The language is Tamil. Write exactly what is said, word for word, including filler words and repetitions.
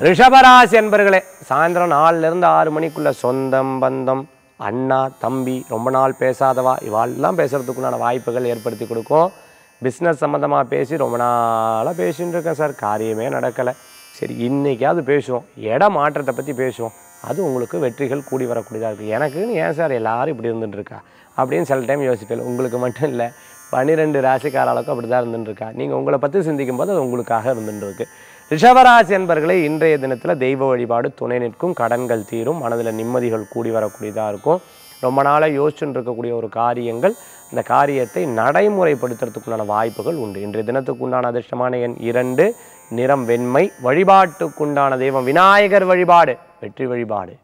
ரிஷபராசி என்பர்களே, சாயந்தரம் நாலுலேருந்து ஆறு மணிக்குள்ள சொந்தம் பந்தம் அண்ணா தம்பி ரொம்ப நாள் பேசாதவா இவாளெல்லாம் பேசுகிறதுக்குண்டான வாய்ப்புகள் ஏற்படுத்தி கொடுக்கும். பிஸ்னஸ் சம்மந்தமாக பேசி ரொம்ப நாளாக பேசின்னு இருக்கேன் சார், காரியமே நடக்கலை. சரி இன்றைக்காவது பேசுவோம், இட மாற்றத்தை பற்றி பேசுவோம், அது உங்களுக்கு வெற்றிகள் கூடி வரக்கூடியதாக இருக்குது. எனக்குன்னு ஏன் சார் எல்லோரும் இப்படி இருந்துட்டுருக்கா அப்படின்னு சில டைம் யோசிப்பேன். உங்களுக்கு மட்டும் இல்லை, பன்னிரெண்டு ராசிக்காரர்களுக்கும் அப்படி தான் இருந்துட்டுருக்கா. நீங்கள் உங்களை பற்றி சிந்திக்கும் போது அது உங்களுக்காக இருந்துட்டுருக்கு. ரிஷபராசி என்பர்களே, இன்றைய தினத்தில் தெய்வ வழிபாடு துணை நிற்கும், கடன்கள் தீரும், மனதில் நிம்மதிகள் கூடி வரக்கூடியதாக இருக்கும். ரொம்ப நாளாக யோசிச்சுட்டு இருக்கக்கூடிய ஒரு காரியங்கள், இந்த காரியத்தை நடைமுறைப்படுத்துறதுக்குண்டான வாய்ப்புகள் உண்டு. இன்றைய தினத்துக்கு உண்டான அதிர்ஷ்டமான எண் இரண்டு, நிறம் வெண்மை. வழிபாட்டுக்குண்டான தெய்வம் விநாயகர் வழிபாடு வெற்றி வழிபாடு.